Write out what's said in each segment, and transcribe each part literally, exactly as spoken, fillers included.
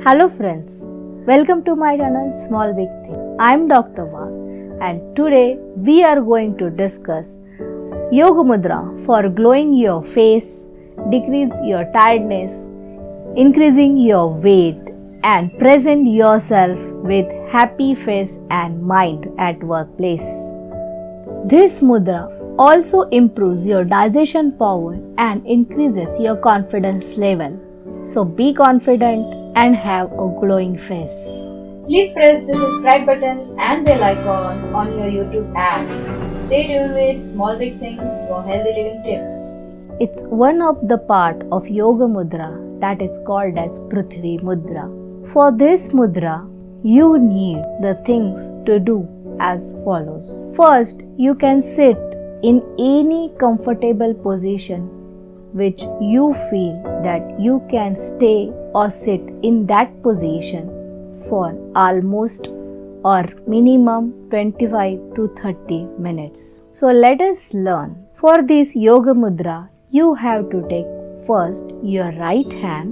Hello friends, welcome to my channel Small Big Thing. I am Doctor Wagh and today we are going to discuss Yoga Mudra for glowing your face, decrease your tiredness, increasing your weight and present yourself with happy face and mind at workplace. This mudra also improves your digestion power and increases your confidence level. So be confident and have a glowing face. Please press the subscribe button and bell icon on your YouTube app. Stay tuned with Small Big Things for healthy living tips. It's one of the part of Yoga Mudra that is called as Prithvi Mudra. For this mudra, you need the things to do as follows. First, you can sit in any comfortable position which you feel that you can stay or sit in that position for almost or minimum twenty-five to thirty minutes. So let us learn. For this yoga mudra, you have to take first your right hand.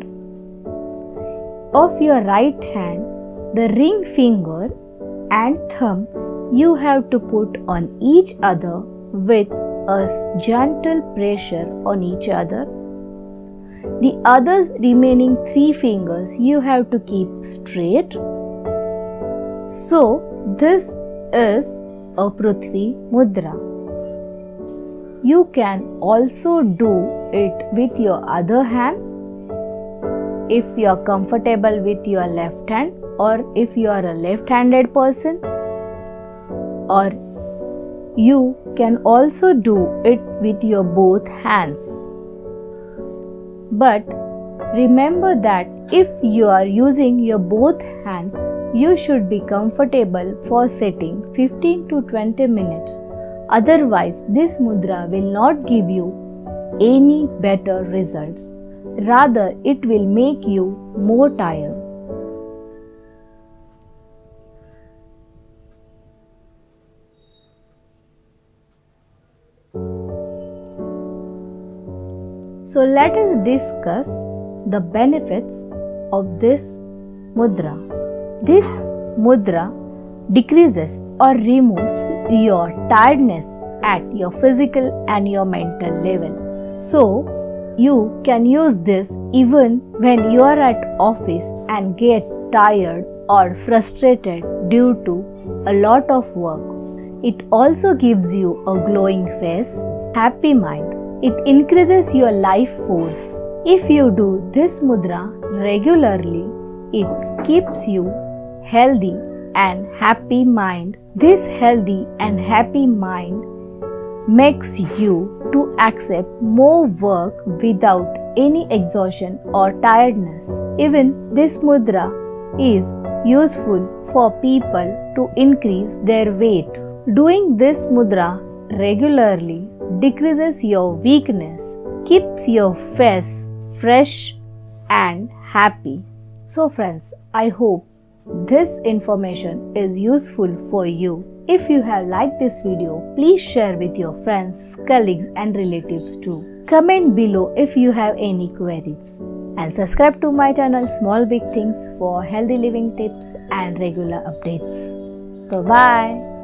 Of your right hand, the ring finger and thumb you have to put on each other with a gentle pressure on each other. The other remaining three fingers you have to keep straight. So this is a Prithvi Mudra. You can also do it with your other hand if you are comfortable with your left hand, or if you are a left-handed person, or you can also do it with your both hands. But remember that if you are using your both hands, you should be comfortable for sitting fifteen to twenty minutes. Otherwise, this mudra will not give you any better results. Rather, it will make you more tired. So let us discuss the benefits of this mudra. This mudra decreases or removes your tiredness at your physical and your mental level. So you can use this even when you are at office and get tired or frustrated due to a lot of work. It also gives you a glowing face, happy mind. It increases your life force. If you do this mudra regularly, it keeps you healthy and happy mind. This healthy and happy mind makes you to accept more work without any exhaustion or tiredness. Even this mudra is useful for people to increase their weight. Doing this mudra regularly decreases your weakness, keeps your face fresh and happy. So friends, I hope this information is useful for you. If you have liked this video, please share with your friends, colleagues and relatives too. Comment below if you have any queries. And subscribe to my channel Small Big Things for healthy living tips and regular updates. Bye bye.